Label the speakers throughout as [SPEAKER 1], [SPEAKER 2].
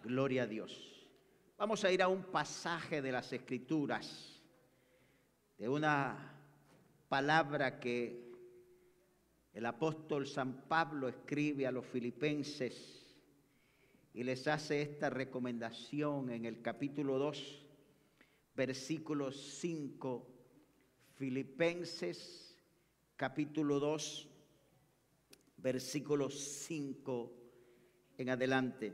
[SPEAKER 1] Gloria a Dios. Vamos a ir a un pasaje de las Escrituras, de una palabra que el apóstol San Pablo escribe a los filipenses y les hace esta recomendación en el capítulo 2, versículo 5. Filipenses, capítulo 2, versículo 5 en adelante.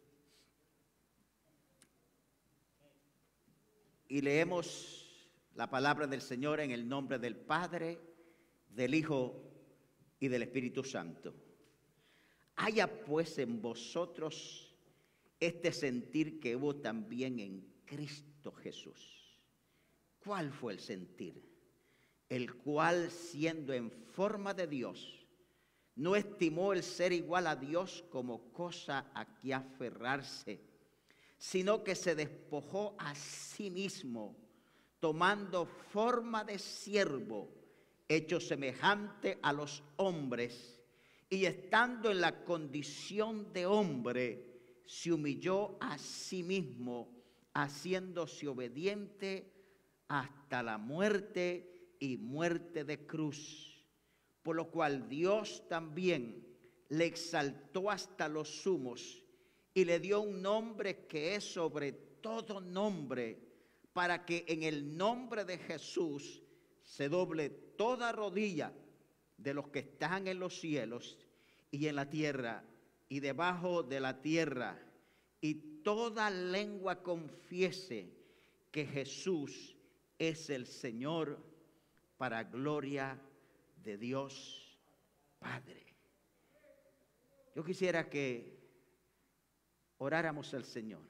[SPEAKER 1] Y leemos la palabra del Señor en el nombre del Padre, del Hijo y del Espíritu Santo. Haya pues en vosotros este sentir que hubo también en Cristo Jesús. ¿Cuál fue el sentir? El cual, siendo en forma de Dios, no estimó el ser igual a Dios como cosa a que aferrarse, sino que se despojó a sí mismo, tomando forma de siervo, hecho semejante a los hombres, y estando en la condición de hombre, se humilló a sí mismo, haciéndose obediente hasta la muerte y muerte de cruz. Por lo cual Dios también le exaltó hasta los sumos y le dio un nombre que es sobre todo nombre, para que en el nombre de Jesús se doble toda rodilla de los que están en los cielos y en la tierra y debajo de la tierra, y toda lengua confiese que Jesús es el Señor, para gloria de Dios Padre. Yo quisiera que oráramos al Señor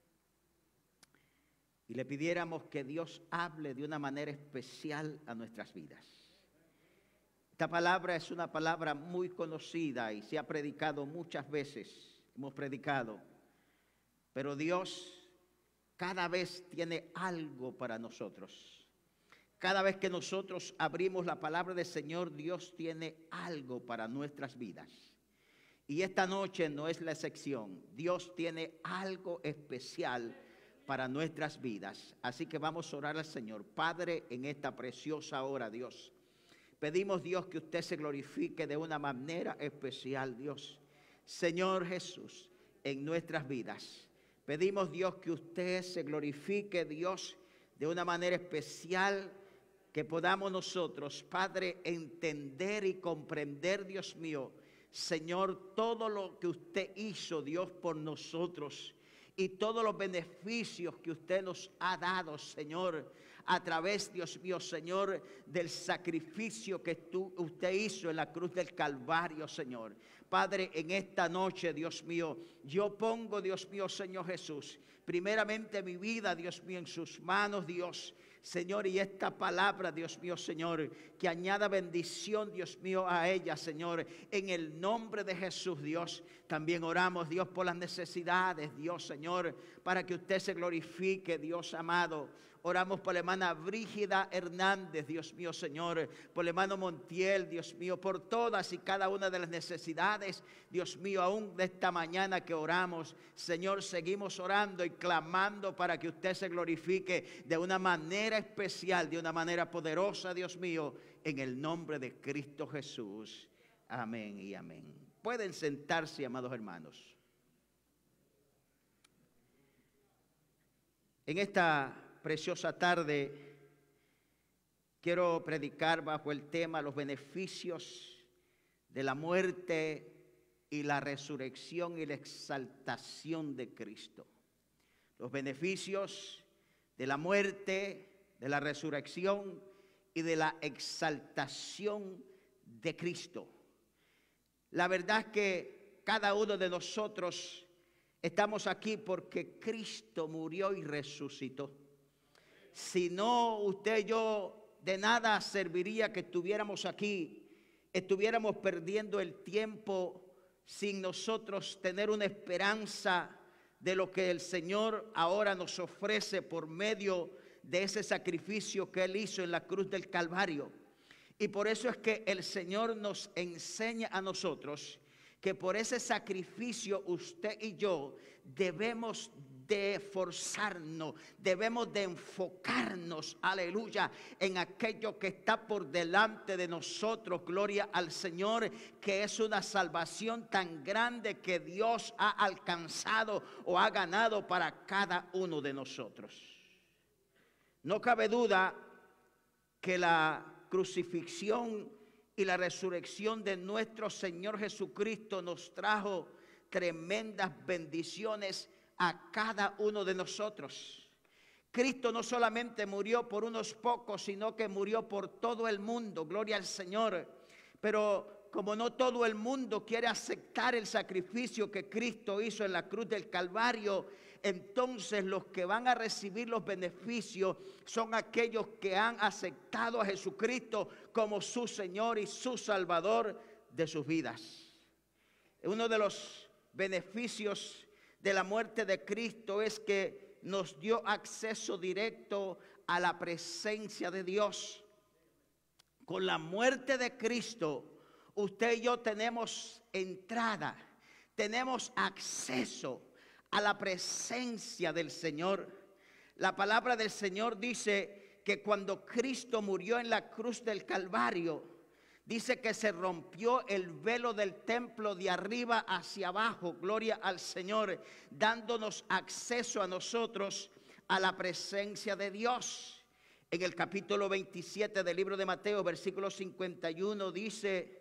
[SPEAKER 1] y le pidiéramos que Dios hable de una manera especial a nuestras vidas. Esta palabra es una palabra muy conocida y se ha predicado muchas veces, hemos predicado, pero Dios cada vez tiene algo para nosotros. Cada vez que nosotros abrimos la palabra del Señor, Dios tiene algo para nuestras vidas. Y esta noche no es la excepción. Dios tiene algo especial para nuestras vidas. Así que vamos a orar al Señor. Padre, en esta preciosa hora, Dios, pedimos, Dios, que usted se glorifique de una manera especial, Dios. Señor Jesús, en nuestras vidas. Pedimos, Dios, que usted se glorifique, Dios, de una manera especial, que podamos nosotros, Padre, entender y comprender, Dios mío, Señor, todo lo que usted hizo, Dios, por nosotros, y todos los beneficios que usted nos ha dado, Señor, a través, Dios mío, Señor, del sacrificio que usted hizo en la cruz del Calvario, Señor. Padre, en esta noche, Dios mío, yo pongo, Dios mío, Señor Jesús, primeramente mi vida, Dios mío, en sus manos, Dios, Señor, y esta palabra, Dios mío, Señor, que añada bendición, Dios mío, a ella, Señor, en el nombre de Jesús, Dios. También oramos, Dios, por las necesidades, Dios, Señor, para que usted se glorifique, Dios amado. Oramos por la hermana Brígida Hernández, Dios mío, Señor, por el hermano Montiel, Dios mío, por todas y cada una de las necesidades, Dios mío, aún de esta mañana que oramos, Señor, seguimos orando y clamando para que usted se glorifique de una manera especial, de una manera poderosa, Dios mío, en el nombre de Cristo Jesús. Amén y amén. Pueden sentarse, amados hermanos. En esta preciosa tarde quiero predicar bajo el tema los beneficios de la muerte y la resurrección y la exaltación de Cristo. Los beneficios de la muerte, de la resurrección y de la exaltación de Cristo. La verdad es que cada uno de nosotros estamos aquí porque Cristo murió y resucitó. Si no, usted y yo, de nada serviría que estuviéramos aquí, estuviéramos perdiendo el tiempo sin nosotros tener una esperanza de lo que el Señor ahora nos ofrece por medio de ese sacrificio que Él hizo en la cruz del Calvario. Y por eso es que el Señor nos enseña a nosotros que por ese sacrificio usted y yo debemos de esforzarnos, debemos de enfocarnos, aleluya, en aquello que está por delante de nosotros, gloria al Señor, que es una salvación tan grande que Dios ha alcanzado o ha ganado para cada uno de nosotros. No cabe duda que la crucifixión y la resurrección de nuestro Señor Jesucristo nos trajo tremendas bendiciones a cada uno de nosotros. Cristo no solamente murió por unos pocos, sino que murió por todo el mundo, gloria al Señor. Pero como no todo el mundo quiere aceptar el sacrificio que Cristo hizo en la cruz del Calvario, entonces los que van a recibir los beneficios son aquellos que han aceptado a Jesucristo como su Señor y su Salvador de sus vidas. Uno de los beneficios de la muerte de Cristo es que nos dio acceso directo a la presencia de Dios. Con la muerte de Cristo, usted y yo tenemos entrada, tenemos acceso a la presencia del Señor. La palabra del Señor dice que cuando Cristo murió en la cruz del Calvario, dice que se rompió el velo del templo de arriba hacia abajo, gloria al Señor, dándonos acceso a nosotros a la presencia de Dios. En el capítulo 27 del libro de Mateo, versículo 51, dice,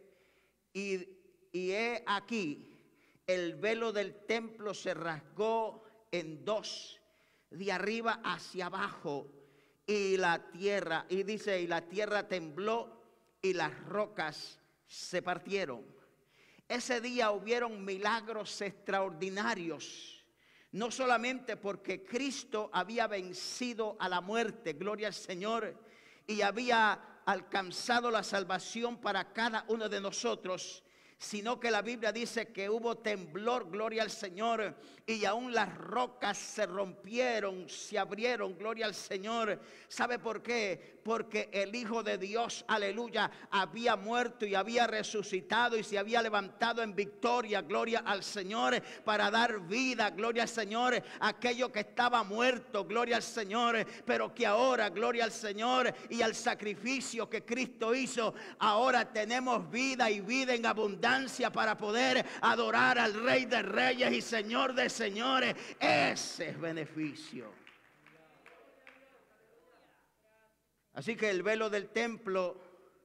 [SPEAKER 1] y he aquí, el velo del templo se rasgó en dos, de arriba hacia abajo, y la tierra, y dice, y la tierra tembló, y las rocas se partieron. Ese día hubieron milagros extraordinarios, no solamente porque Cristo había vencido a la muerte, gloria al Señor, y había alcanzado la salvación para cada uno de nosotros, sino que la Biblia dice que hubo temblor, gloria al Señor, y aún las rocas se rompieron, se abrieron, gloria al Señor. ¿Sabe por qué? Porque el Hijo de Dios, aleluya, había muerto y había resucitado y se había levantado en victoria, gloria al Señor, para dar vida, gloria al Señor, a aquello que estaba muerto, gloria al Señor, pero que ahora, gloria al Señor, y al sacrificio que Cristo hizo, ahora tenemos vida y vida en abundancia para poder adorar al Rey de Reyes y Señor de Señores. Ese es beneficio. Así que el velo del templo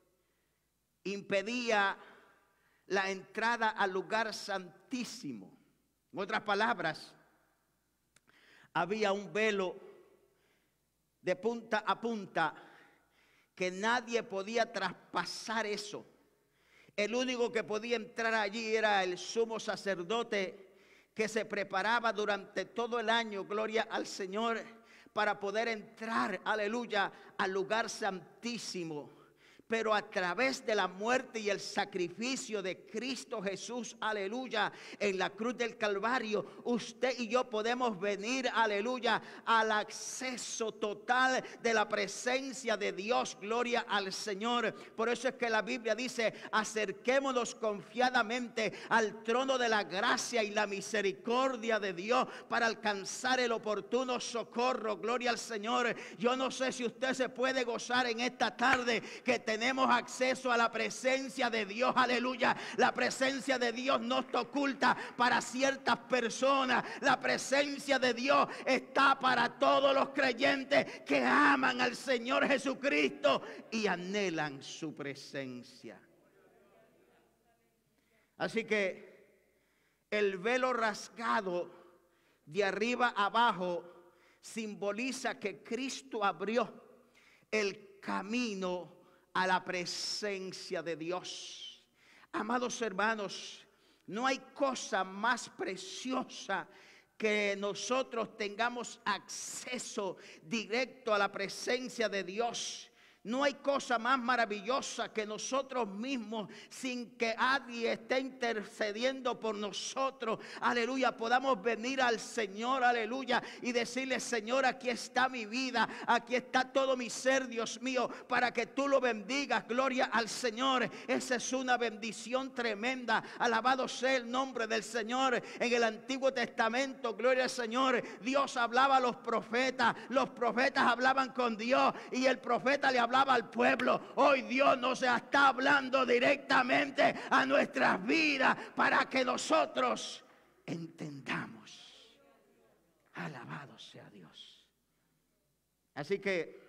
[SPEAKER 1] impedía la entrada al lugar santísimo. En otras palabras, había un velo de punta a punta que nadie podía traspasar eso. El único que podía entrar allí era el sumo sacerdote, que se preparaba durante todo el año, gloria al Señor, para poder entrar, aleluya, al lugar santísimo. Pero a través de la muerte y el sacrificio de Cristo Jesús, aleluya, en la cruz del Calvario, usted y yo podemos venir, aleluya, al acceso total de la presencia de Dios, gloria al Señor. Por eso es que la Biblia dice, acerquémonos confiadamente al trono de la gracia y la misericordia de Dios para alcanzar el oportuno socorro, gloria al Señor. Yo no sé si usted se puede gozar en esta tarde que tenemos acceso a la presencia de Dios, aleluya. La presencia de Dios no está oculta para ciertas personas. La presencia de Dios está para todos los creyentes que aman al Señor Jesucristo y anhelan su presencia. Así que el velo rasgado de arriba abajo simboliza que Cristo abrió el camino a la presencia de Dios. Amados hermanos, no hay cosa más preciosa que nosotros tengamos acceso directo a la presencia de Dios. No hay cosa más maravillosa que nosotros mismos, sin que nadie esté intercediendo por nosotros, aleluya, podamos venir al Señor, aleluya, y decirle: Señor, aquí está mi vida, aquí está todo mi ser, Dios mío, para que tú lo bendigas. Gloria al Señor. Esa es una bendición tremenda. Alabado sea el nombre del Señor. En el Antiguo Testamento, gloria al Señor, Dios hablaba a los profetas hablaban con Dios y el profeta le hablaba al pueblo. Hoy Dios nos está hablando directamente a nuestras vidas para que nosotros entendamos. Alabado sea Dios. Así que,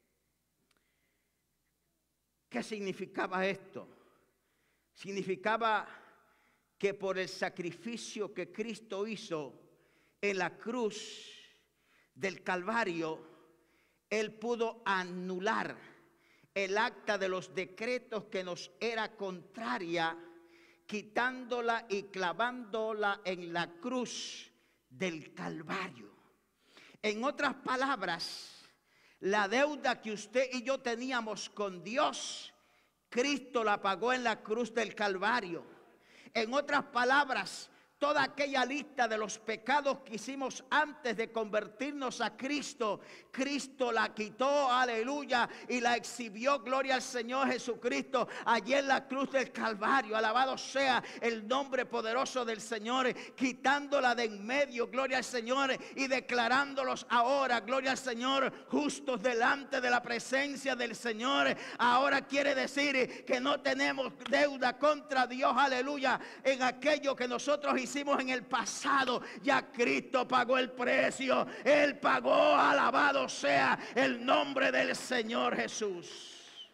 [SPEAKER 1] ¿qué significaba esto? Significaba que por el sacrificio que Cristo hizo en la cruz del Calvario, Él pudo anular el acta de los decretos que nos era contraria, quitándola y clavándola en la cruz del Calvario. En otras palabras, la deuda que usted y yo teníamos con Dios, Cristo la pagó en la cruz del Calvario. En otras palabras, toda aquella lista de los pecados que hicimos antes de convertirnos a Cristo, Cristo la quitó, aleluya, y la exhibió, gloria al Señor Jesucristo, allí en la cruz del Calvario. Alabado sea el nombre poderoso del Señor, quitándola de en medio, gloria al Señor, y declarándolos ahora, gloria al Señor, justos delante de la presencia del Señor. Ahora quiere decir que no tenemos deuda contra Dios, aleluya, en aquello que nosotros hicimos en el pasado. Ya Cristo pagó el precio. Él pagó, alabado sea el nombre del Señor Jesús.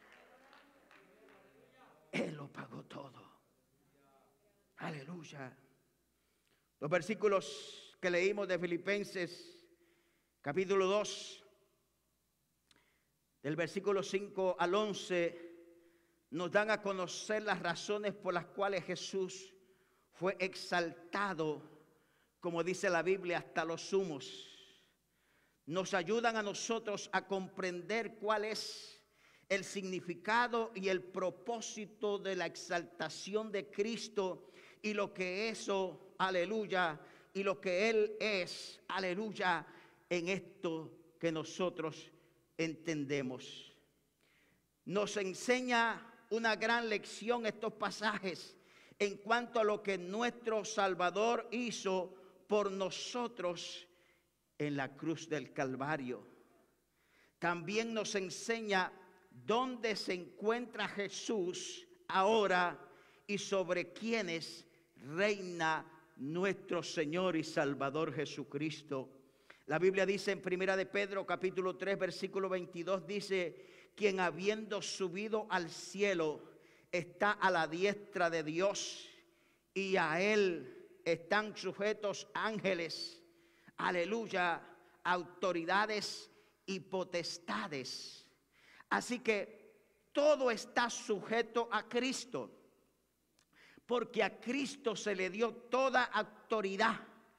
[SPEAKER 1] Él lo pagó todo. Aleluya. Los versículos que leímos de Filipenses capítulo 2, del versículo 5 al 11, nos dan a conocer las razones por las cuales Jesús fue exaltado, como dice la Biblia, hasta los sumos. Nos ayudan a nosotros a comprender cuál es el significado y el propósito de la exaltación de Cristo y lo que eso, aleluya, y lo que Él es, aleluya, en esto que nosotros entendemos. Nos enseña una gran lección estos pasajes en cuanto a lo que nuestro Salvador hizo por nosotros en la cruz del Calvario. También nos enseña dónde se encuentra Jesús ahora y sobre quienes reina nuestro Señor y Salvador Jesucristo. La Biblia dice en Primera de Pedro capítulo 3 versículo 22, dice: quien habiendo subido al cielo está a la diestra de Dios, y a Él están sujetos ángeles, aleluya, autoridades y potestades. Así que todo está sujeto a Cristo, porque a Cristo se le dio toda autoridad.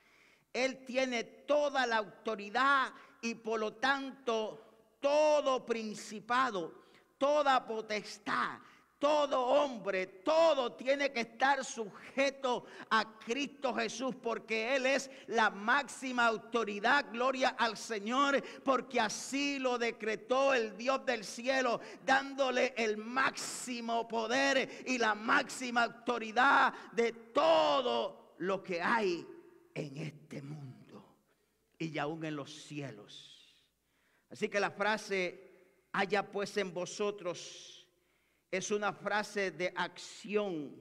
[SPEAKER 1] Él tiene toda la autoridad y por lo tanto todo principado, toda potestad, todo hombre, todo tiene que estar sujeto a Cristo Jesús, porque Él es la máxima autoridad. Gloria al Señor, porque así lo decretó el Dios del cielo, dándole el máximo poder y la máxima autoridad de todo lo que hay en este mundo y aún en los cielos. Así que la frase haya pues en vosotros es una frase de acción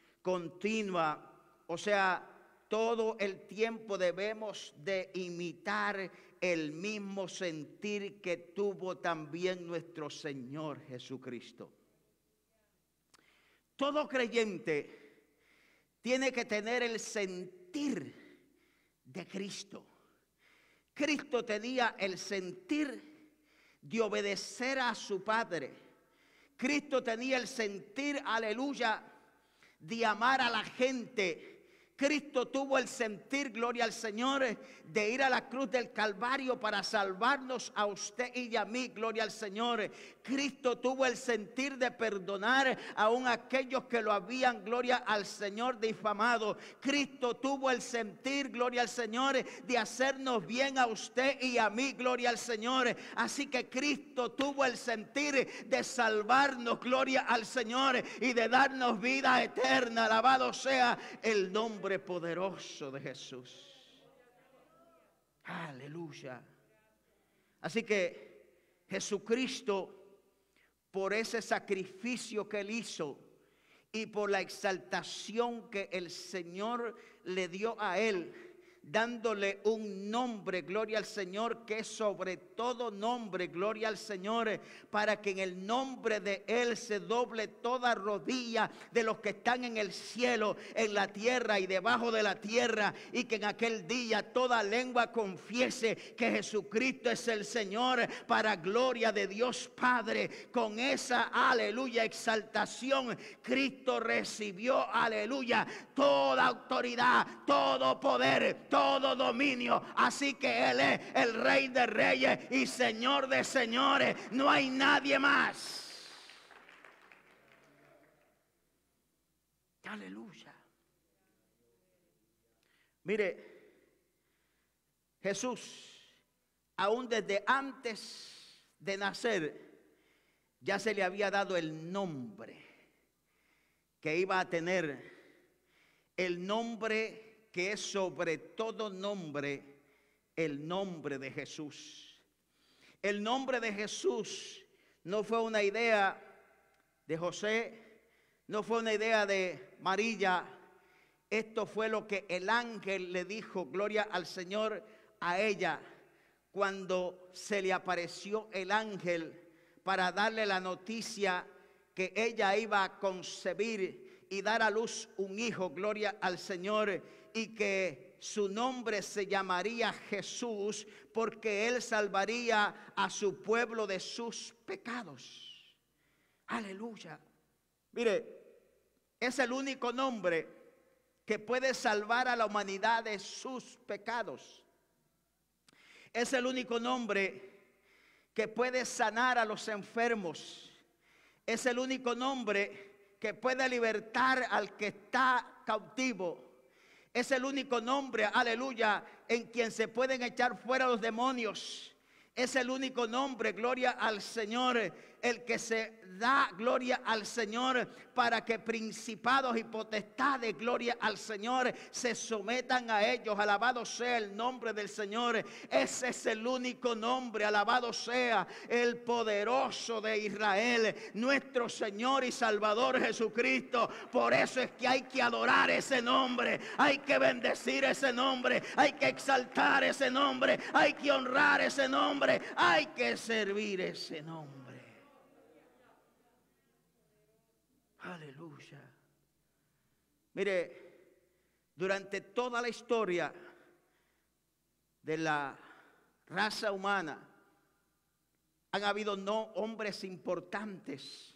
[SPEAKER 1] continua. O sea, todo el tiempo debemos de imitar el mismo sentir que tuvo también nuestro Señor Jesucristo. Todo creyente tiene que tener el sentir de Cristo. Cristo tenía el sentir de obedecer a su Padre. Cristo tenía el sentir, aleluya, de amar a la gente. Cristo tuvo el sentir, gloria al Señor, de ir a la cruz del Calvario para salvarnos a usted y a mí, gloria al Señor. Cristo tuvo el sentir de perdonar aún aquellos que lo habían, gloria al Señor, difamado. Cristo tuvo el sentir, gloria al Señor, de hacernos bien a usted y a mí, gloria al Señor. Así que Cristo tuvo el sentir de salvarnos, gloria al Señor, y de darnos vida eterna. Alabado sea el nombre poderoso de Jesús. Aleluya. Así que Jesucristo, por ese sacrificio que él hizo y por la exaltación que el Señor le dio a él, dándole un nombre, gloria al Señor, que es sobre todo nombre, gloria al Señor, para que en el nombre de él se doble toda rodilla de los que están en el cielo, en la tierra y debajo de la tierra, y que en aquel día toda lengua confiese que Jesucristo es el Señor, para gloria de Dios Padre. Con esa, aleluya, exaltación, Cristo recibió, aleluya, toda autoridad, todo poder, todo dominio. Así que él es el Rey de Reyes y Señor de señores. No hay nadie más. Aleluya. Mire, Jesús, aún desde antes de nacer, ya se le había dado el nombre que iba a tener, el nombre que es sobre todo nombre, el nombre de Jesús. El nombre de Jesús no fue una idea de José, no fue una idea de María. Esto fue lo que el ángel le dijo, gloria al Señor, a ella, cuando se le apareció el ángel para darle la noticia que ella iba a concebir y dar a luz un hijo, gloria al Señor, y que su nombre se llamaría Jesús, porque él salvaría a su pueblo de sus pecados. Aleluya. Mire, es el único nombre que puede salvar a la humanidad de sus pecados. Es el único nombre que puede sanar a los enfermos. Es el único nombre que puede libertar al que está cautivo. Es el único nombre, aleluya, en quien se pueden echar fuera los demonios. Es el único nombre, gloria al Señor, el que se da, gloria al Señor, para que principados y potestades, gloria al Señor, se sometan a ellos. Alabado sea el nombre del Señor. Ese es el único nombre, alabado sea el poderoso de Israel, nuestro Señor y Salvador Jesucristo. Por eso es que hay que adorar ese nombre, hay que bendecir ese nombre, hay que exaltar ese nombre, hay que honrar ese nombre, hay que servir ese nombre. Aleluya. Mire, durante toda la historia de la raza humana han habido hombres importantes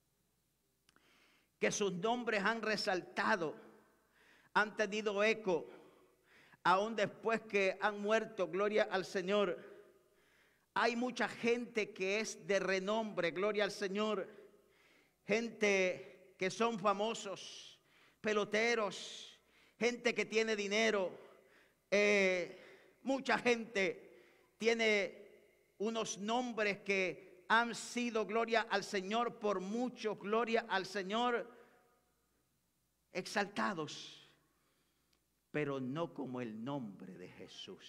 [SPEAKER 1] que sus nombres han resaltado, han tenido eco, aún después que han muerto, gloria al Señor. Hay mucha gente que es de renombre, gloria al Señor. Gente que son famosos, peloteros, gente que tiene dinero. Mucha gente tiene unos nombres que han sido, gloria al Señor, por mucho, gloria al Señor, exaltados, pero no como el nombre de Jesús.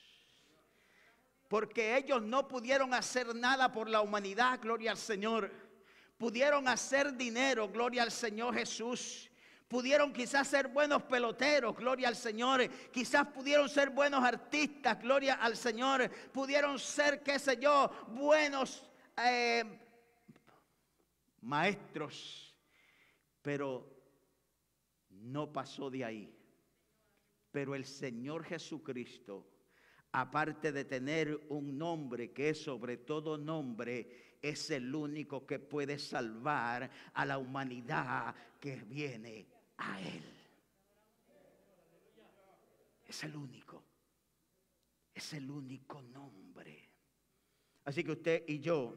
[SPEAKER 1] Porque ellos no pudieron hacer nada por la humanidad, gloria al Señor. Pudieron hacer dinero, gloria al Señor Jesús. Pudieron quizás ser buenos peloteros, gloria al Señor. Quizás pudieron ser buenos artistas, gloria al Señor. Pudieron ser, qué sé yo, buenos maestros. Pero no pasó de ahí. Pero el Señor Jesucristo, aparte de tener un nombre que es sobre todo nombre, es el único que puede salvar a la humanidad que viene a Él. Es el único. Es el único nombre. Así que usted y yo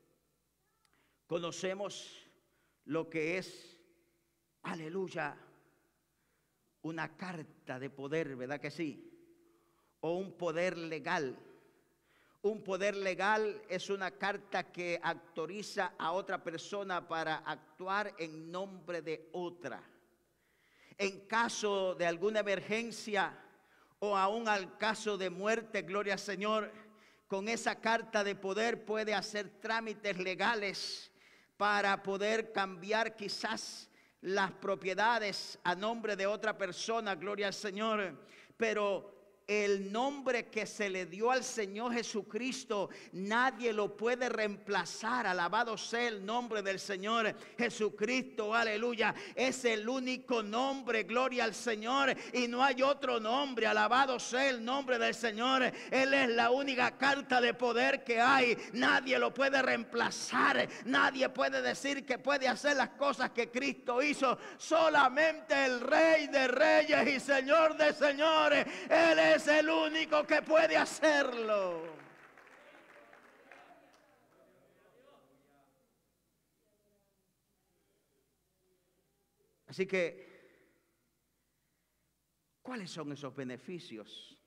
[SPEAKER 1] conocemos lo que es, aleluya, una carta de poder, ¿verdad que sí? O un poder legal. Un poder legal es una carta que autoriza a otra persona para actuar en nombre de otra. En caso de alguna emergencia o aún al caso de muerte, gloria al Señor, con esa carta de poder puede hacer trámites legales para poder cambiar quizás las propiedades a nombre de otra persona, gloria al Señor. Pero el nombre que se le dio al Señor Jesucristo, nadie lo puede reemplazar. Alabado sea el nombre del Señor Jesucristo, aleluya. Es el único nombre, gloria al Señor, y no hay otro nombre. Alabado sea el nombre del Señor. Él es la única carta de poder que hay. Nadie lo puede reemplazar. Nadie puede decir que puede hacer las cosas que Cristo hizo. Solamente el Rey de Reyes y Señor de Señores. Él es el único que puede hacerlo. Así que, ¿cuáles son esos beneficios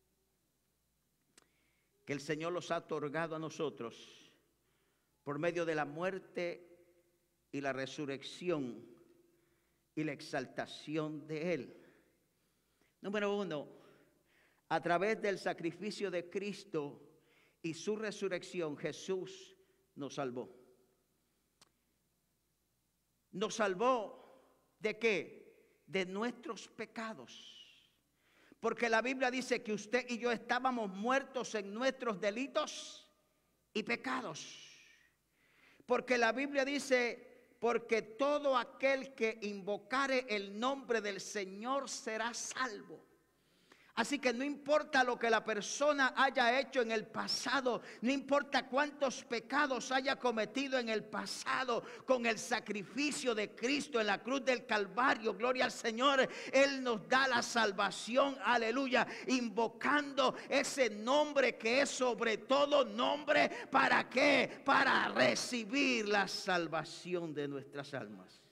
[SPEAKER 1] que el Señor los ha otorgado a nosotros por medio de la muerte y la resurrección y la exaltación de Él? Número uno, a través del sacrificio de Cristo y su resurrección, Jesús nos salvó. ¿Nos salvó de qué? De nuestros pecados. Porque la Biblia dice que usted y yo estábamos muertos en nuestros delitos y pecados. Porque la Biblia dice, porque todo aquel que invocare el nombre del Señor será salvo. Así que no importa lo que la persona haya hecho en el pasado, no importa cuántos pecados haya cometido en el pasado, con el sacrificio de Cristo en la cruz del Calvario, gloria al Señor, Él nos da la salvación, aleluya, invocando ese nombre que es sobre todo nombre. ¿Para qué? Para recibir la salvación de nuestras almas.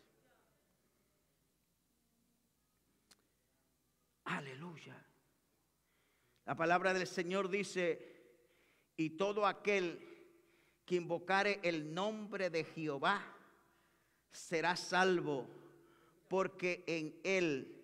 [SPEAKER 1] Aleluya. La palabra del Señor dice, y todo aquel que invocare el nombre de Jehová será salvo, porque en el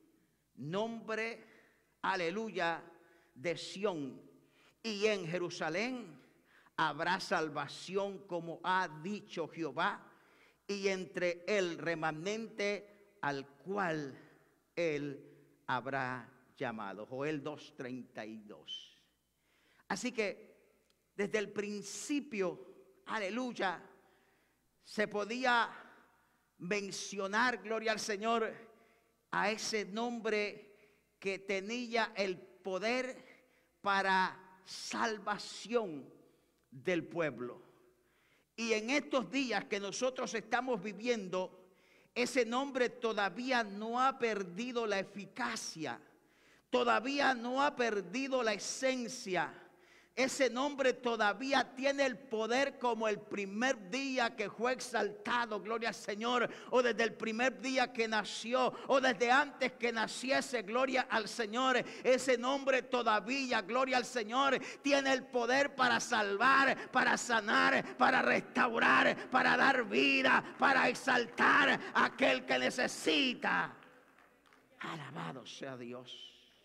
[SPEAKER 1] nombre, aleluya, de Sión y en Jerusalén habrá salvación, como ha dicho Jehová, y entre el remanente al cual él habrá llamado. Joel 2:32. Así que desde el principio, aleluya, se podía mencionar, gloria al Señor, a ese nombre que tenía el poder para salvación del pueblo. Y en estos días que nosotros estamos viviendo, ese nombre todavía no ha perdido la eficacia. Todavía no ha perdido la esencia. Ese nombre todavía tiene el poder como el primer día que fue exaltado, gloria al Señor, o desde el primer día que nació, o desde antes que naciese, gloria al Señor. Ese nombre todavía, gloria al Señor, tiene el poder para salvar, para sanar, para restaurar, para dar vida, para exaltar a aquel que necesita. Alabado sea Dios.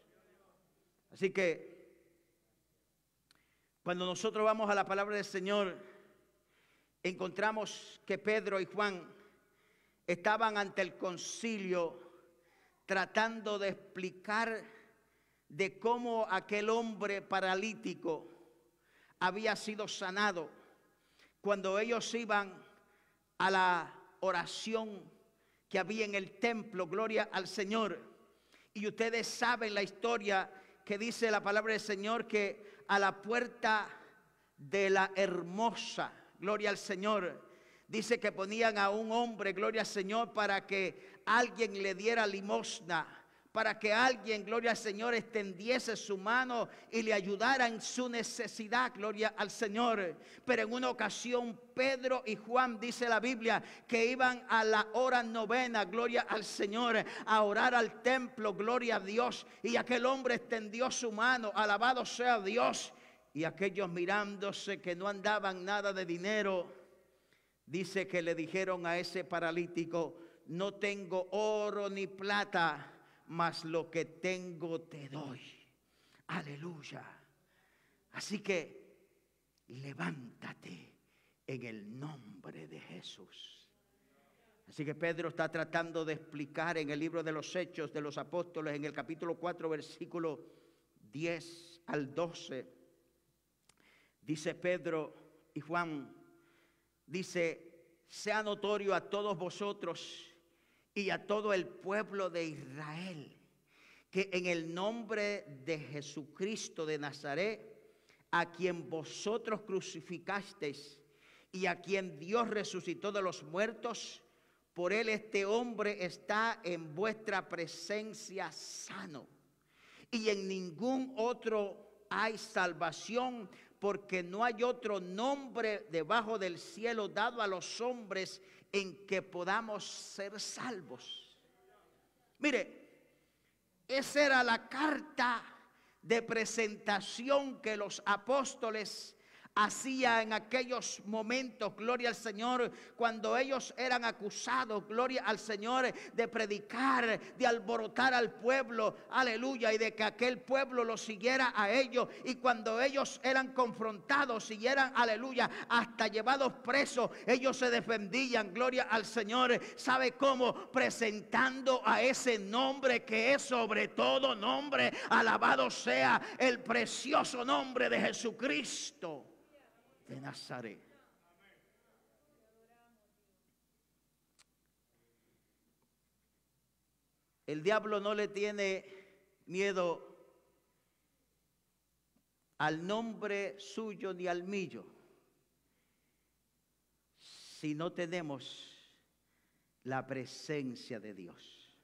[SPEAKER 1] Así que cuando nosotros vamos a la palabra del Señor, encontramos que Pedro y Juan estaban ante el concilio tratando de explicar de cómo aquel hombre paralítico había sido sanado. Cuando ellos iban a la oración que había en el templo, gloria al Señor, y ustedes saben la historia que dice la palabra del Señor, que a la puerta de la hermosa, gloria al Señor, dice que ponían a un hombre, gloria al Señor, para que alguien le diera limosna, para que alguien, gloria al Señor, extendiese su mano y le ayudara en su necesidad, gloria al Señor. Pero en una ocasión Pedro y Juan, dice la Biblia, que iban a la hora novena, gloria al Señor, a orar al templo, gloria a Dios. Y aquel hombre extendió su mano, alabado sea Dios. Y aquellos mirándose que no andaban nada de dinero, dice que le dijeron a ese paralítico: no tengo oro ni plata, mas lo que tengo te doy. Aleluya. Así que levántate en el nombre de Jesús. Así que Pedro está tratando de explicar en el libro de los Hechos de los Apóstoles, en el capítulo 4, versículo 10 al 12. Dice Pedro y Juan, dice: sea notorio a todos vosotros y a todo el pueblo de Israel, que en el nombre de Jesucristo de Nazaret, a quien vosotros crucificasteis y a quien Dios resucitó de los muertos, por él este hombre está en vuestra presencia sano. Y en ningún otro hay salvación, porque no hay otro nombre debajo del cielo dado a los hombres en que podamos ser salvos. Mire, esa era la carta de presentación que los apóstoles hacían en aquellos momentos, gloria al Señor, cuando ellos eran acusados, gloria al Señor, de predicar, de alborotar al pueblo, aleluya, y de que aquel pueblo lo siguiera a ellos. Y cuando ellos eran confrontados y eran, aleluya, hasta llevados presos, ellos se defendían, gloria al Señor. ¿Sabe cómo? Presentando a ese nombre que es sobre todo nombre, alabado sea el precioso nombre de Jesucristo de Nazaret. El diablo no le tiene miedo al nombre suyo ni al mío, si no tenemos la presencia de Dios.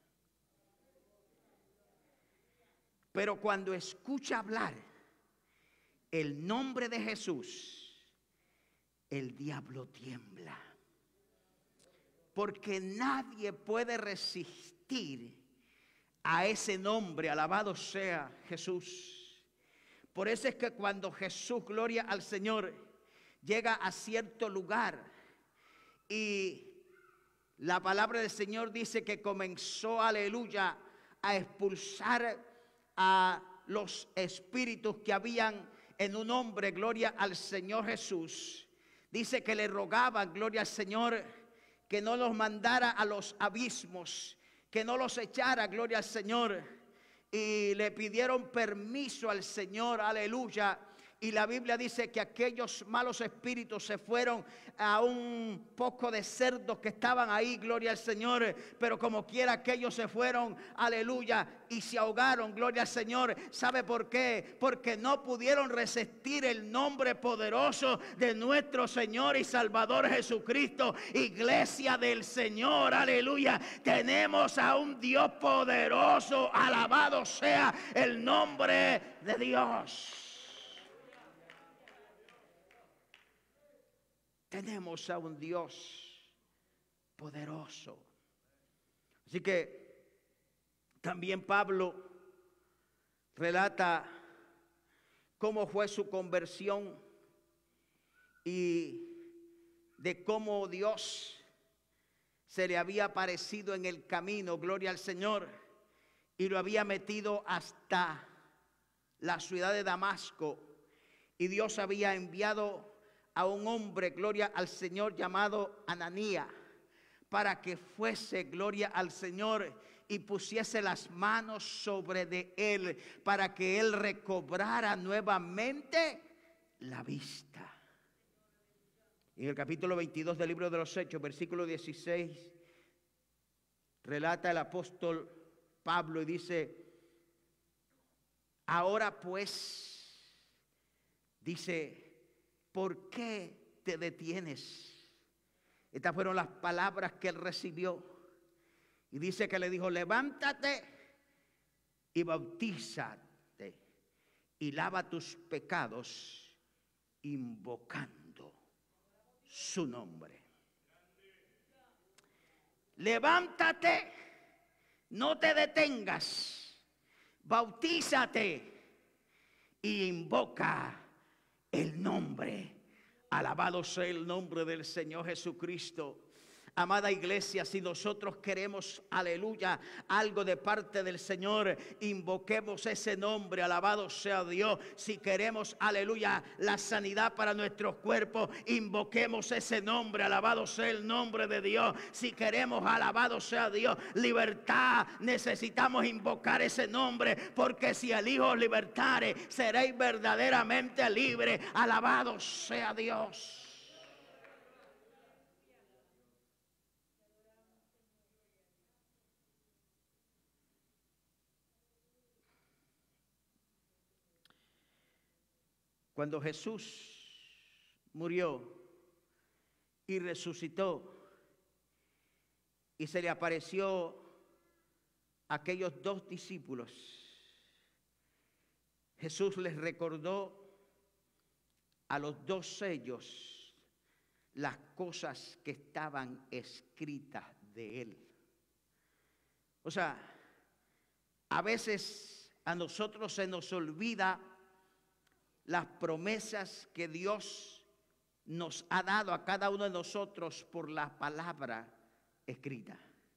[SPEAKER 1] Pero cuando escucha hablar el nombre de Jesús, el diablo tiembla, porque nadie puede resistir a ese nombre, alabado sea Jesús. Por eso es que cuando Jesús, gloria al Señor, llega a cierto lugar y la palabra del Señor dice que comenzó, aleluya, a expulsar a los espíritus que habían en un hombre, gloria al Señor Jesús. Dice que le rogaban, gloria al Señor, que no los mandara a los abismos, que no los echara, gloria al Señor. Y le pidieron permiso al Señor, aleluya. Y la Biblia dice que aquellos malos espíritus se fueron a un poco de cerdos que estaban ahí, gloria al Señor. Pero como quiera aquellos se fueron, aleluya, y se ahogaron, gloria al Señor. ¿Sabe por qué? Porque no pudieron resistir el nombre poderoso de nuestro Señor y Salvador Jesucristo. Iglesia del Señor, aleluya. Tenemos a un Dios poderoso, alabado sea el nombre de Dios. Tenemos a un Dios poderoso. Así que también Pablo relata cómo fue su conversión y de cómo Dios se le había aparecido en el camino, gloria al Señor, y lo había metido hasta la ciudad de Damasco. Y Dios había enviado a un hombre, gloria al Señor, llamado Ananías, para que fuese, gloria al Señor, y pusiese las manos sobre de él, para que él recobrara nuevamente la vista. En el capítulo 22 del libro de los Hechos, versículo 16, relata el apóstol Pablo y dice: ahora pues, dice, ¿por qué te detienes? Estas fueron las palabras que él recibió. Y dice que le dijo: levántate, y bautízate y lava tus pecados invocando su nombre. Levántate, no te detengas, bautízate y invoca el nombre. Alabado sea el nombre del Señor Jesucristo. Amada iglesia, si nosotros queremos, aleluya, algo de parte del Señor, invoquemos ese nombre, alabado sea Dios. Si queremos, aleluya, la sanidad para nuestros cuerpos, invoquemos ese nombre, alabado sea el nombre de Dios. Si queremos, alabado sea Dios, libertad, necesitamos invocar ese nombre, porque si el Hijo os libertare, seréis verdaderamente libres. Alabado sea Dios. Cuando Jesús murió y resucitó y se le apareció a aquellos 2 discípulos, Jesús les recordó a los 2 sellos las cosas que estaban escritas de él. O sea, a veces a nosotros se nos olvida las promesas que Dios nos ha dado a cada uno de nosotros por la palabra escrita.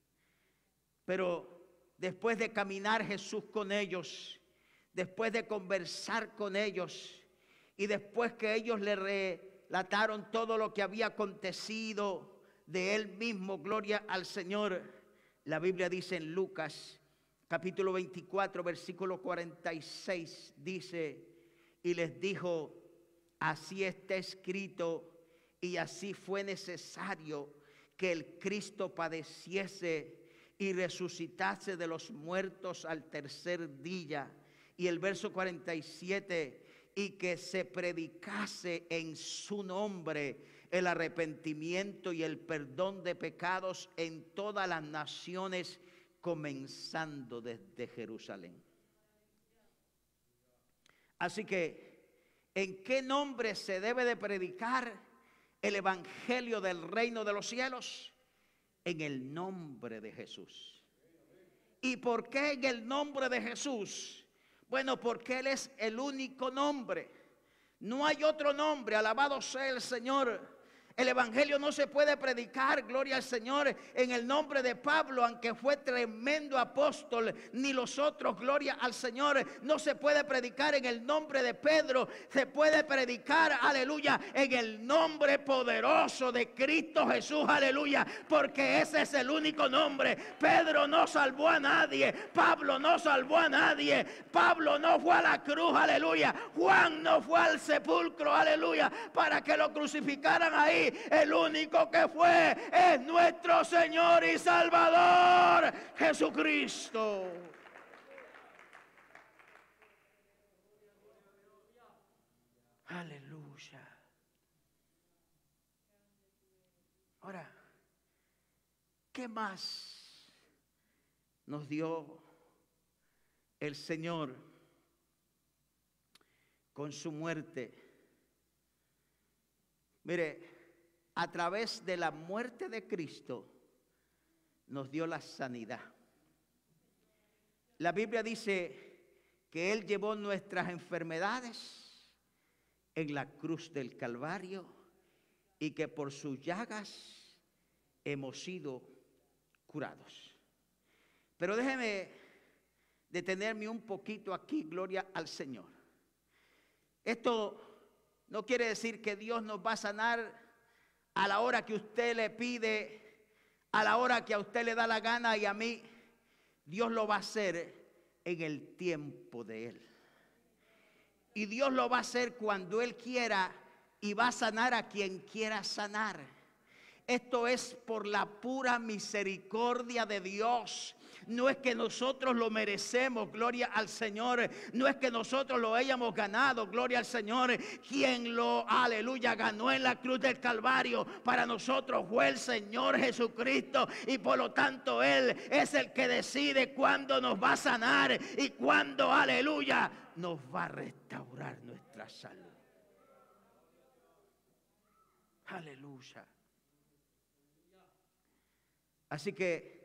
[SPEAKER 1] Pero después de caminar Jesús con ellos, después de conversar con ellos y después que ellos le relataron todo lo que había acontecido de él mismo, gloria al Señor, la Biblia dice en Lucas capítulo 24 versículo 46, dice: y les dijo, así está escrito, y así fue necesario que el Cristo padeciese y resucitase de los muertos al tercer día. Y el verso 47, y que se predicase en su nombre el arrepentimiento y el perdón de pecados en todas las naciones, comenzando desde Jerusalén. Así que, ¿en qué nombre se debe de predicar el evangelio del reino de los cielos? En el nombre de Jesús. ¿Y por qué en el nombre de Jesús? Bueno, porque Él es el único nombre. No hay otro nombre, alabado sea el Señor. El evangelio no se puede predicar, gloria al Señor, en el nombre de Pablo, aunque fue tremendo apóstol, ni los otros, gloria al Señor. No se puede predicar en el nombre de Pedro, se puede predicar, aleluya, en el nombre poderoso de Cristo Jesús, aleluya, porque ese es el único nombre. Pedro no salvó a nadie, Pablo no salvó a nadie, Pablo no fue a la cruz, aleluya, Juan no fue al sepulcro, aleluya, para que lo crucificaran ahí. El único que fue es nuestro Señor y Salvador Jesucristo. Aleluya. Ahora, ¿qué más nos dio el Señor con su muerte? Mire, a través de la muerte de Cristo nos dio la sanidad. La Biblia dice que Él llevó nuestras enfermedades en la cruz del Calvario y que por sus llagas hemos sido curados. Pero déjeme detenerme un poquito aquí, gloria al Señor. Esto no quiere decir que Dios nos va a sanar a la hora que usted le pide, a la hora que a usted le da la gana, y a mí. Dios lo va a hacer en el tiempo de Él. Y Dios lo va a hacer cuando Él quiera, y va a sanar a quien quiera sanar. Esto es por la pura misericordia de Dios. No es que nosotros lo merecemos, gloria al Señor. No es que nosotros lo hayamos ganado, gloria al Señor. Quien lo, aleluya, ganó en la cruz del Calvario para nosotros fue el Señor Jesucristo. Y por lo tanto Él es el que decide cuándo nos va a sanar y cuándo, aleluya, nos va a restaurar nuestra salud. Aleluya. Así que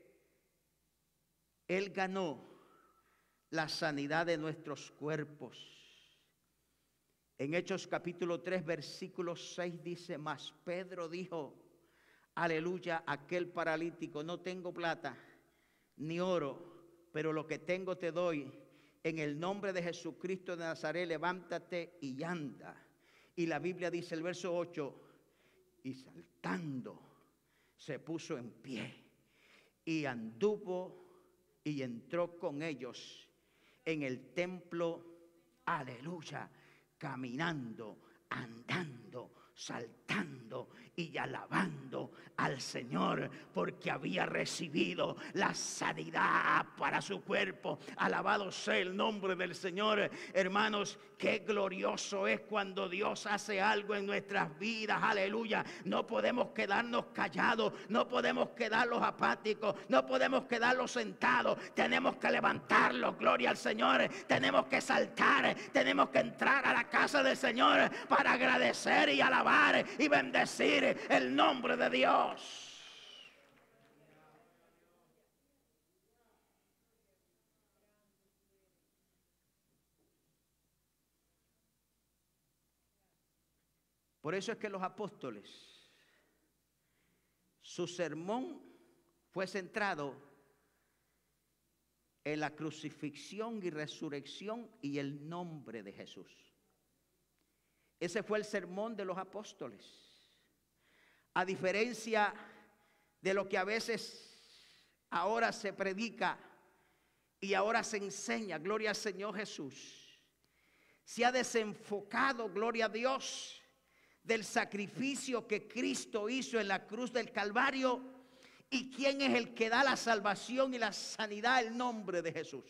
[SPEAKER 1] Él ganó la sanidad de nuestros cuerpos. En Hechos capítulo 3, versículo 6 dice: mas Pedro dijo, aleluya, aquel paralítico: no tengo plata ni oro, pero lo que tengo te doy. En el nombre de Jesucristo de Nazaret, levántate y anda. Y la Biblia dice, el verso 8, y saltando se puso en pie y anduvo y entró con ellos en el templo, aleluya, caminando, andando, saltando y alabando al Señor, porque había recibido la sanidad para su cuerpo. Alabado sea el nombre del Señor. Hermanos, qué glorioso es cuando Dios hace algo en nuestras vidas, aleluya. No podemos quedarnos callados, no podemos quedarnos apáticos, no podemos quedarnos sentados. Tenemos que levantarlos, gloria al Señor. Tenemos que saltar, tenemos que entrar a la casa del Señor para agradecer y alabar y bendecir el nombre de Dios. Por eso es que los apóstoles, su sermón fue centrado en la crucifixión y resurrección y el nombre de Jesús. Ese fue el sermón de los apóstoles. A diferencia de lo que a veces ahora se predica y ahora se enseña, gloria al Señor Jesús, se ha desenfocado, gloria a Dios, del sacrificio que Cristo hizo en la cruz del Calvario y quién es el que da la salvación y la sanidad, el nombre de Jesús.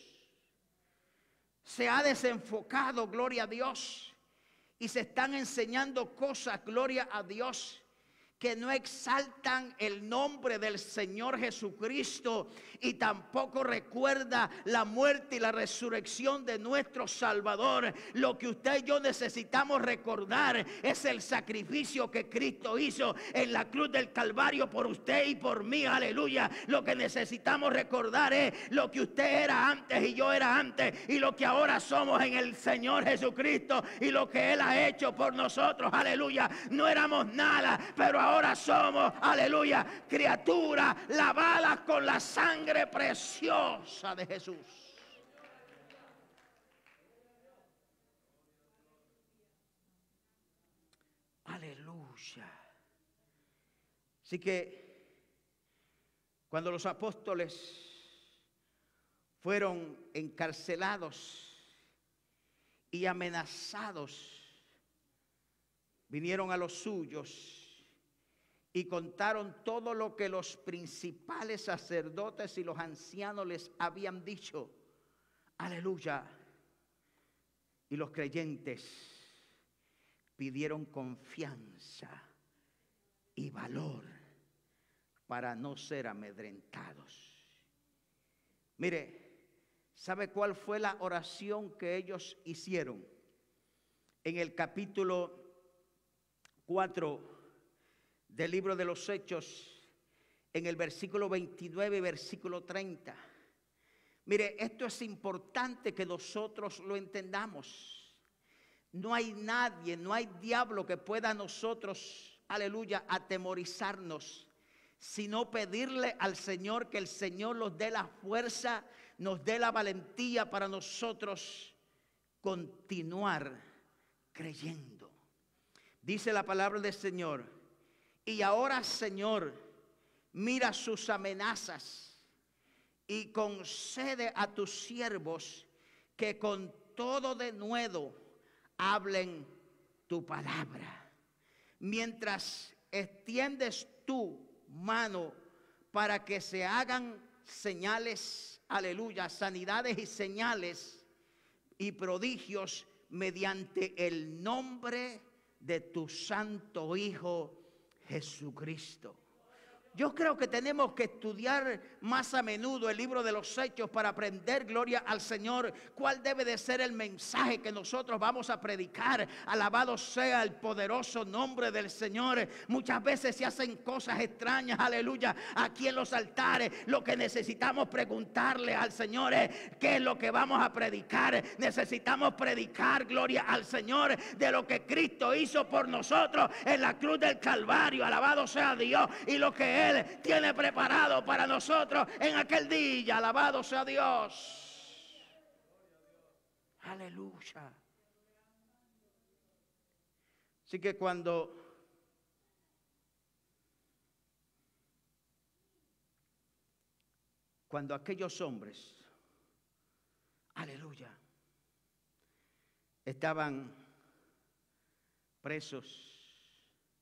[SPEAKER 1] Se ha desenfocado, gloria a Dios, y se están enseñando cosas, gloria a Dios, que no exaltan el nombre del Señor Jesucristo y tampoco recuerda la muerte y la resurrección de nuestro Salvador. Lo que usted y yo necesitamos recordar es el sacrificio que Cristo hizo en la cruz del Calvario por usted y por mí, aleluya. Lo que necesitamos recordar es lo que usted era antes y yo era antes y lo que ahora somos en el Señor Jesucristo y lo que Él ha hecho por nosotros, aleluya. No éramos nada, pero ahora somos, aleluya, criaturas lavadas con la sangre preciosa de Jesús. Aleluya. Así que cuando los apóstoles fueron encarcelados y amenazados, vinieron a los suyos y contaron todo lo que los principales sacerdotes y los ancianos les habían dicho. Aleluya. Y los creyentes pidieron confianza y valor para no ser amedrentados. Mire, ¿sabe cuál fue la oración que ellos hicieron? En el capítulo 4 del libro de los Hechos, en el versículo 29 y versículo 30. Mire, esto es importante que nosotros lo entendamos. No hay nadie, no hay diablo que pueda a nosotros, aleluya, atemorizarnos, sino pedirle al Señor que el Señor nos dé la fuerza, nos dé la valentía para nosotros continuar creyendo. Dice la palabra del Señor: y ahora, Señor, mira sus amenazas y concede a tus siervos que con todo denuedo hablen tu palabra, mientras extiendes tu mano para que se hagan señales, aleluya, sanidades y señales y prodigios mediante el nombre de tu santo Hijo Jesucristo. Yo creo que tenemos que estudiar más a menudo el libro de los Hechos para aprender, gloria al Señor, cuál debe de ser el mensaje que nosotros vamos a predicar. Alabado sea el poderoso nombre del Señor. Muchas veces se hacen cosas extrañas, aleluya, aquí en los altares. Lo que necesitamos preguntarle al Señor es qué es lo que vamos a predicar. Necesitamos predicar, gloria al Señor, de lo que Cristo hizo por nosotros en la cruz del Calvario. Alabado sea Dios, y lo que Él tiene preparado para nosotros en aquel día. Alabado sea Dios. Aleluya. Así que cuando aquellos hombres, aleluya, estaban presos,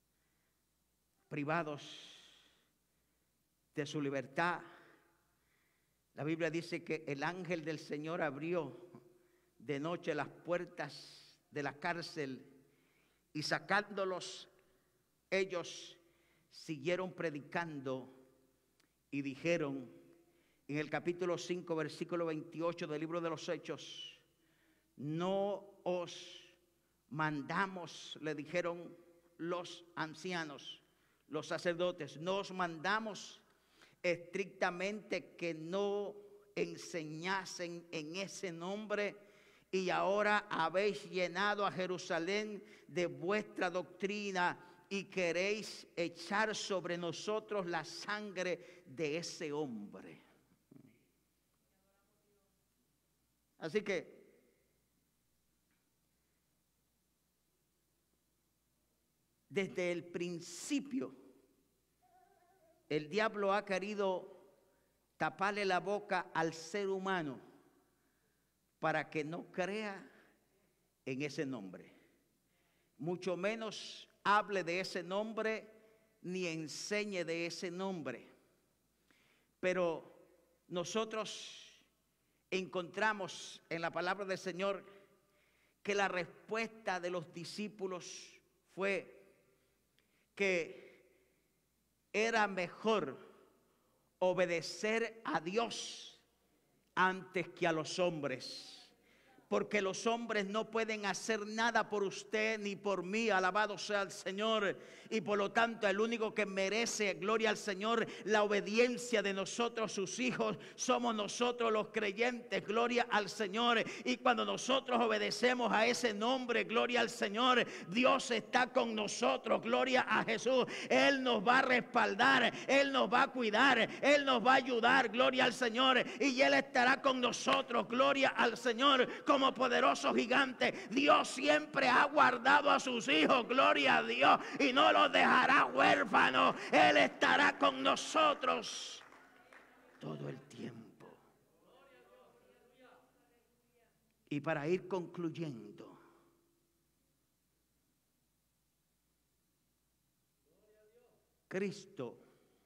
[SPEAKER 1] privados de su libertad, la Biblia dice que el ángel del Señor abrió de noche las puertas de la cárcel y sacándolos, ellos siguieron predicando y dijeron en el capítulo 5, versículo 28 del libro de los Hechos: no os mandamos, le dijeron los ancianos, los sacerdotes, no os mandamos estrictamente que no enseñasen en ese nombre, y ahora habéis llenado a Jerusalén de vuestra doctrina y queréis echar sobre nosotros la sangre de ese hombre. Así que desde el principio el diablo ha querido taparle la boca al ser humano para que no crea en ese nombre, mucho menos hable de ese nombre ni enseñe de ese nombre. Pero nosotros encontramos en la palabra del Señor que la respuesta de los discípulos fue que era mejor obedecer a Dios antes que a los hombres. Porque los hombres no pueden hacer nada por usted ni por mí, alabado sea el Señor. Y por lo tanto el único que merece, gloria al Señor, la obediencia de nosotros sus hijos, somos nosotros los creyentes, gloria al Señor. Y cuando nosotros obedecemos a ese nombre, gloria al Señor, Dios está con nosotros, gloria a Jesús. Él nos va a respaldar, Él nos va a cuidar, Él nos va a ayudar, gloria al Señor. Y Él estará con nosotros, gloria al Señor, como poderoso gigante. Dios siempre ha guardado a sus hijos, gloria a Dios, y no los dejará huérfanos. Él estará con nosotros todo el tiempo. Y para ir concluyendo, Cristo,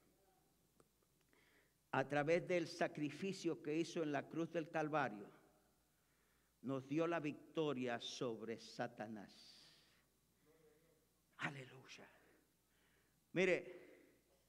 [SPEAKER 1] a través del sacrificio que hizo en la cruz del Calvario, nos dio la victoria sobre Satanás. Aleluya. Mire,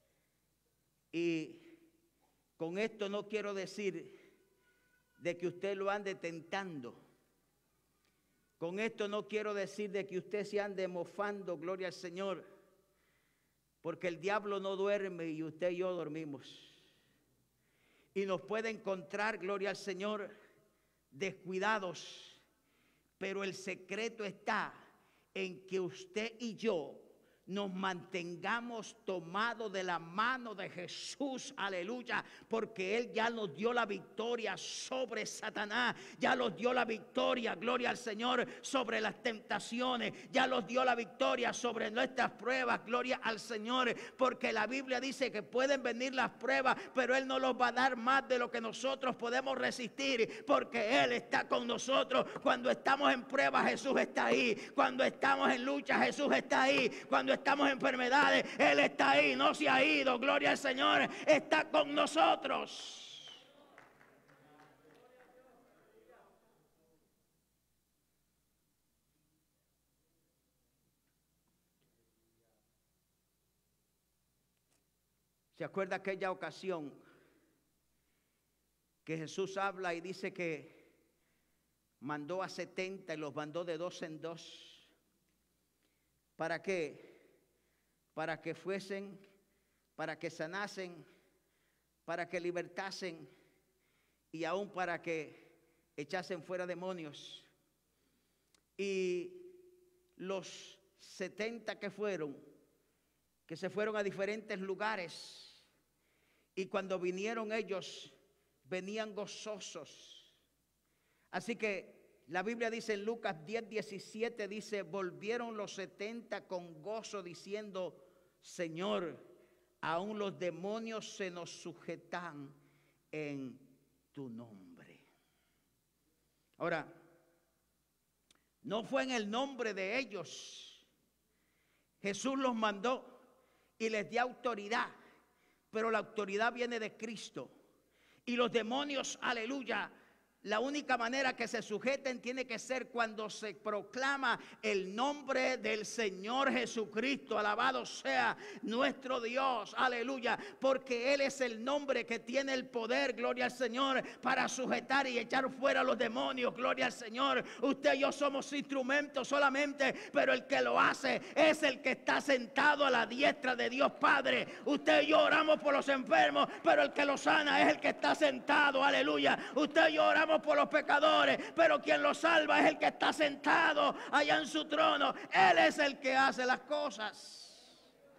[SPEAKER 1] y con esto no quiero decir de que usted lo ande tentando. Con esto no quiero decir de que usted se ande mofando, gloria al Señor. Porque el diablo no duerme y usted y yo dormimos. Y nos puede encontrar, gloria al Señor, descuidados, pero el secreto está en que usted y yo nos mantengamos tomados de la mano de Jesús, aleluya, porque Él ya nos dio la victoria sobre Satanás, ya nos dio la victoria, gloria al Señor, sobre las tentaciones, ya nos dio la victoria sobre nuestras pruebas, gloria al Señor, porque la Biblia dice que pueden venir las pruebas, pero Él no los va a dar más de lo que nosotros podemos resistir, porque Él está con nosotros. Cuando estamos en pruebas, Jesús está ahí. Cuando estamos en lucha, Jesús está ahí. Cuando cuando estamos en enfermedades, Él está ahí, no se ha ido, gloria al Señor, está con nosotros. ¿Se acuerda aquella ocasión que Jesús habla y dice que mandó a 70 y los mandó de 2 en 2? ¿Para qué? Para que fuesen, para que sanasen, para que libertasen y aún para que echasen fuera demonios. Y los 70 que se fueron a diferentes lugares, y cuando vinieron ellos, venían gozosos. Así que la Biblia dice en Lucas 10:17, dice, volvieron los 70 con gozo diciendo, Señor, aún los demonios se nos sujetan en tu nombre. Ahora, no fue en el nombre de ellos. Jesús los mandó y les dio autoridad, pero la autoridad viene de Cristo. Y los demonios, aleluya, la única manera que se sujeten tiene que ser cuando se proclama el nombre del Señor Jesucristo. Alabado sea nuestro Dios, aleluya, porque Él es el nombre que tiene el poder, gloria al Señor, para sujetar y echar fuera a los demonios, gloria al Señor. Usted y yo somos instrumentos solamente, pero el que lo hace es el que está sentado a la diestra de Dios Padre. Usted y yo oramos por los enfermos, pero el que los sana es el que está sentado, aleluya. Usted y yo oramos por los pecadores, pero quien los salva es el que está sentado allá en su trono. Él es el que hace las cosas.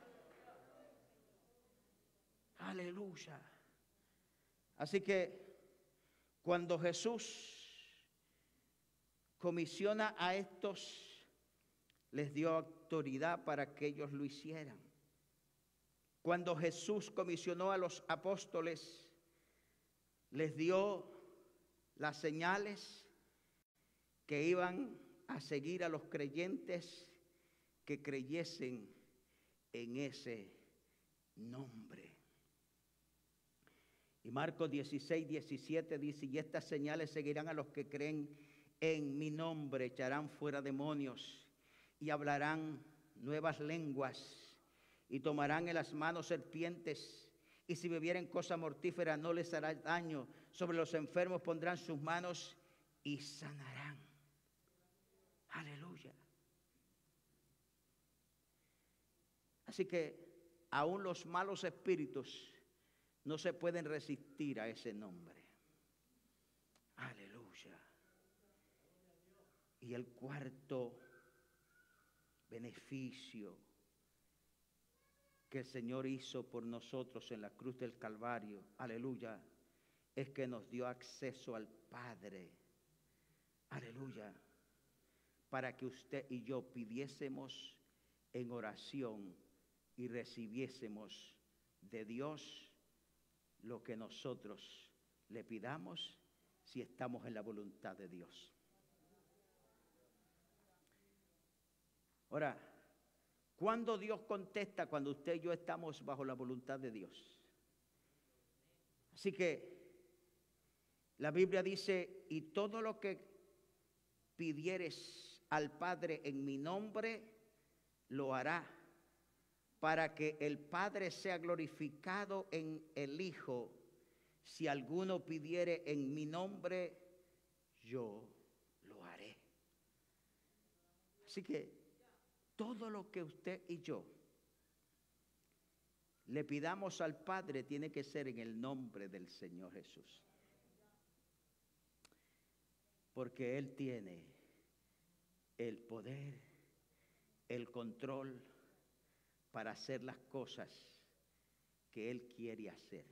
[SPEAKER 1] Aleluya. Así que cuando Jesús comisiona a estos, les dio autoridad para que ellos lo hicieran. Cuando Jesús comisionó a los apóstoles, les dio las señales que iban a seguir a los creyentes que creyesen en ese nombre. Y Marcos 16:17 dice, y estas señales seguirán a los que creen en mi nombre, echarán fuera demonios y hablarán nuevas lenguas y tomarán en las manos serpientes, y si bebieren cosa mortífera no les hará daño. Sobre los enfermos pondrán sus manos y sanarán. Aleluya. Así que aún los malos espíritus no se pueden resistir a ese nombre. Aleluya. Y el cuarto beneficio que el Señor hizo por nosotros en la cruz del Calvario, aleluya, es que nos dio acceso al Padre, aleluya, para que usted y yo pidiésemos en oración y recibiésemos de Dios lo que nosotros le pidamos si estamos en la voluntad de Dios. Ahora, ¿cuándo Dios contesta? Cuando usted y yo estamos bajo la voluntad de Dios. Así que la Biblia dice, y todo lo que pidieres al Padre en mi nombre, lo hará, para que el Padre sea glorificado en el Hijo. Si alguno pidiere en mi nombre, yo lo haré. Así que todo lo que usted y yo le pidamos al Padre tiene que ser en el nombre del Señor Jesús. Porque Él tiene el poder, el control para hacer las cosas que Él quiere hacer.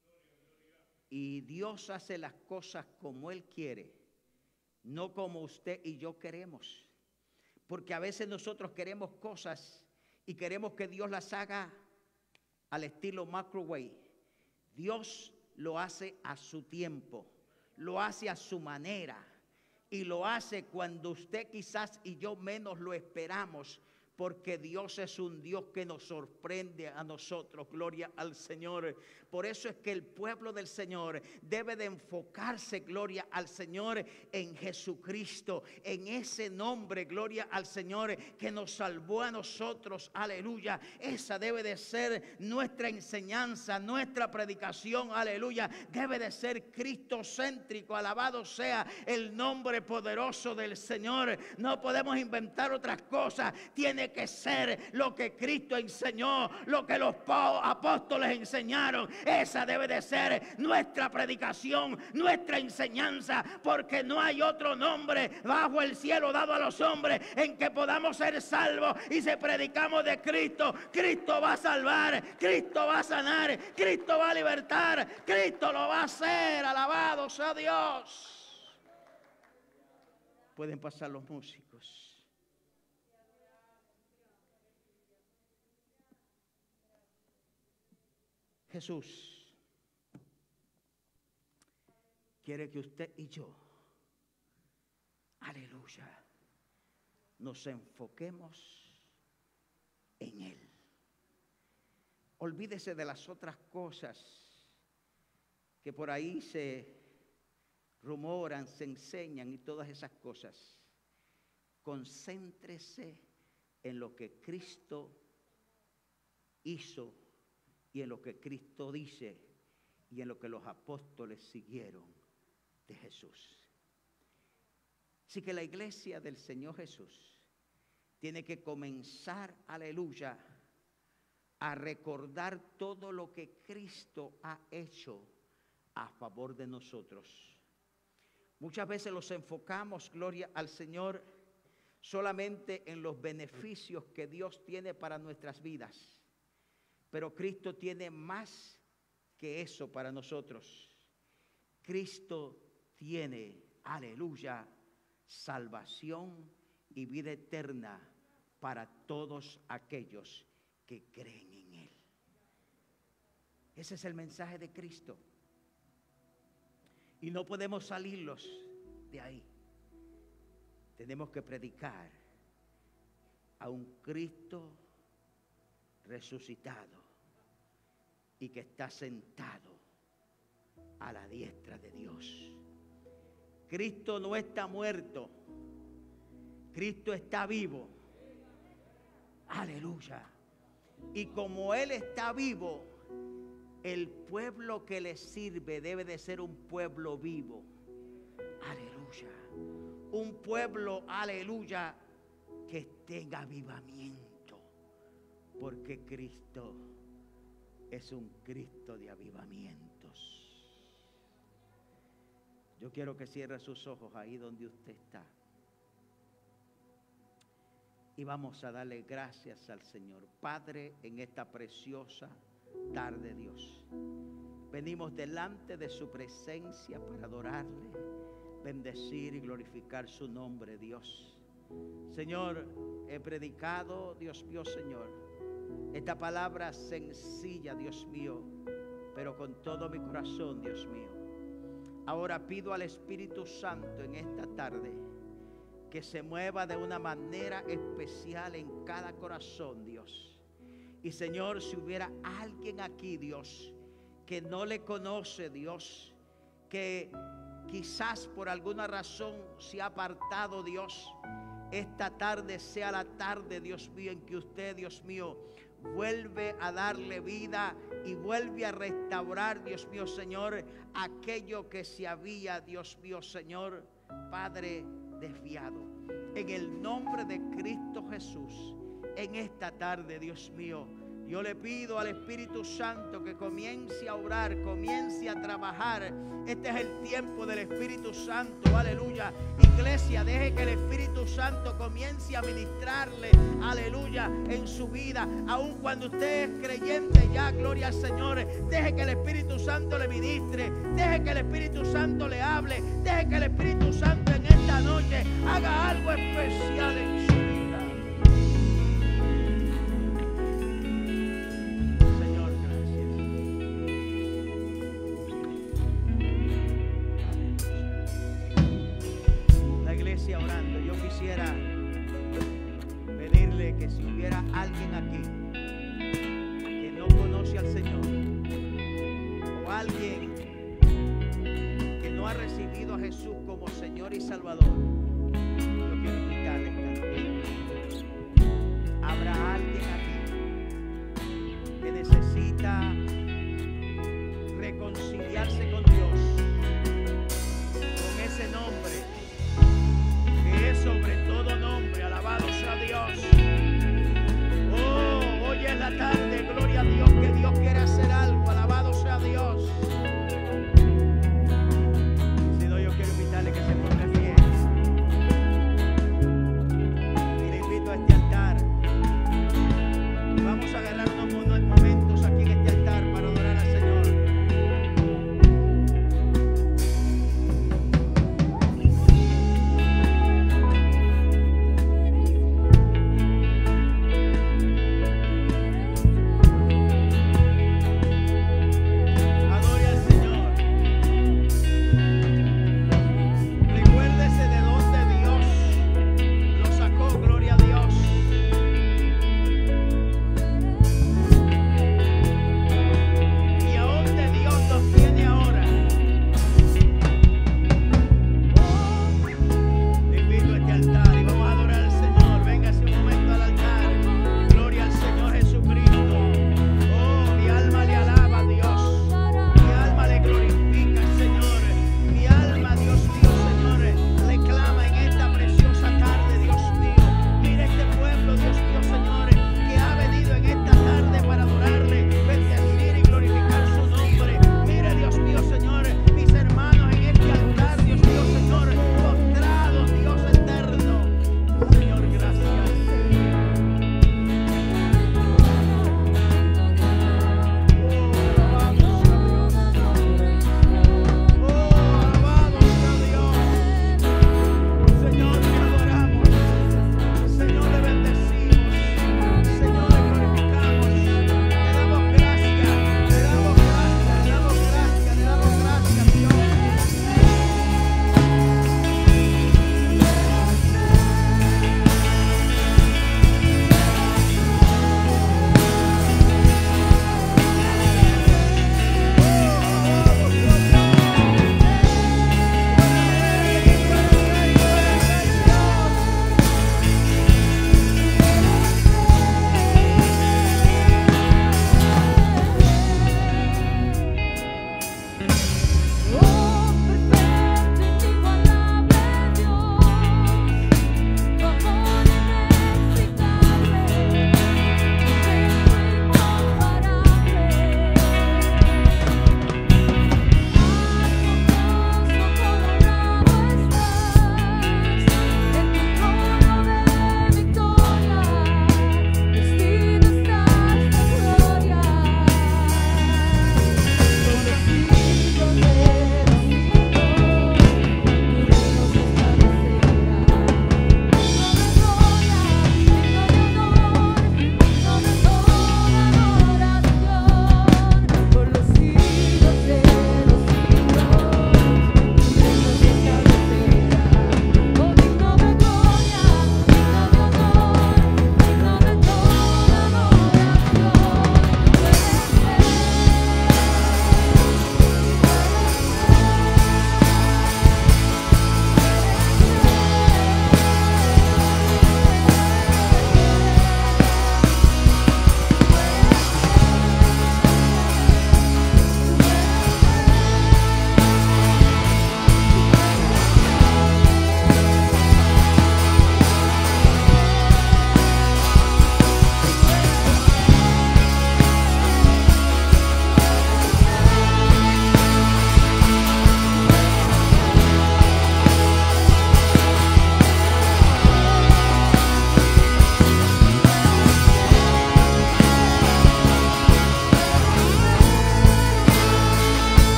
[SPEAKER 1] Y Dios hace las cosas como Él quiere, no como usted y yo queremos. Porque a veces nosotros queremos cosas y queremos que Dios las haga al estilo microwave. Dios lo hace a su tiempo, lo hace a su manera y lo hace cuando usted quizás y yo menos lo esperamos. porque Dios es un Dios que nos sorprende a nosotros. Gloria al Señor. Por eso es que el pueblo del Señor debe de enfocarse, gloria al Señor, en Jesucristo, en ese nombre, gloria al Señor, que nos salvó a nosotros. Aleluya. Esa debe de ser nuestra enseñanza, nuestra predicación. Aleluya. Debe de ser cristocéntrico. Alabado sea el nombre poderoso del Señor. No podemos inventar otras cosas. Tiene que ser lo que Cristo enseñó, lo que los apóstoles enseñaron. Esa debe de ser nuestra predicación, nuestra enseñanza, porque no hay otro nombre bajo el cielo dado a los hombres en que podamos ser salvos. Y si predicamos de Cristo, Cristo va a salvar, Cristo va a sanar, Cristo va a libertar, Cristo lo va a hacer. Alabado sea Dios. Pueden pasar los músicos. Jesús quiere que usted y yo, aleluya, nos enfoquemos en Él. Olvídese de las otras cosas que por ahí se rumoran, se enseñan y todas esas cosas. Concéntrese en lo que Cristo hizo y en lo que Cristo dice y en lo que los apóstoles siguieron de Jesús. Así que la iglesia del Señor Jesús tiene que comenzar, aleluya, a recordar todo lo que Cristo ha hecho a favor de nosotros. Muchas veces los enfocamos, gloria al Señor, solamente en los beneficios que Dios tiene para nuestras vidas. Pero Cristo tiene más que eso para nosotros. Cristo tiene, aleluya, salvación y vida eterna para todos aquellos que creen en Él. Ese es el mensaje de Cristo. Y no podemos salirlos de ahí. Tenemos que predicar a un Cristo resucitado y que está sentado a la diestra de Dios. Cristo no está muerto, Cristo está vivo. Aleluya. Y como Él está vivo, el pueblo que le sirve debe de ser un pueblo vivo. Aleluya. Un pueblo, aleluya, que tenga avivamiento. Porque Cristo es un Cristo de avivamientos. Yo quiero que cierre sus ojos ahí donde usted está. Y vamos a darle gracias al Señor. Padre, en esta preciosa tarde, Dios, venimos delante de su presencia para adorarle, bendecir y glorificar su nombre, Dios. Señor, he predicado, Dios mío, Señor, esta palabra sencilla, Dios mío, pero con todo mi corazón, Dios mío. Ahora pido al Espíritu Santo en esta tarde que se mueva de una manera especial en cada corazón, Dios. Y Señor, si hubiera alguien aquí, Dios, que no le conoce, Dios, que quizás por alguna razón se ha apartado, Dios, esta tarde sea la tarde, Dios mío, en que usted, Dios mío, vuelve a darle vida y vuelve a restaurar, Dios mío, Señor, aquello que se había, Dios mío, Señor, Padre, desviado. En el nombre de Cristo Jesús, en esta tarde, Dios mío, yo le pido al Espíritu Santo que comience a orar, comience a trabajar. Este es el tiempo del Espíritu Santo, aleluya. Iglesia, deje que el Espíritu Santo comience a ministrarle, aleluya, en su vida. Aun cuando usted es creyente ya, gloria al Señor, deje que el Espíritu Santo le ministre, deje que el Espíritu Santo le hable, deje que el Espíritu Santo en esta noche haga algo especial en su vida. Orando, yo quisiera pedirle pedirle que si hubiera alguien aquí que no conoce al Señor, o alguien que no ha recibido a Jesús como Señor y Salvador,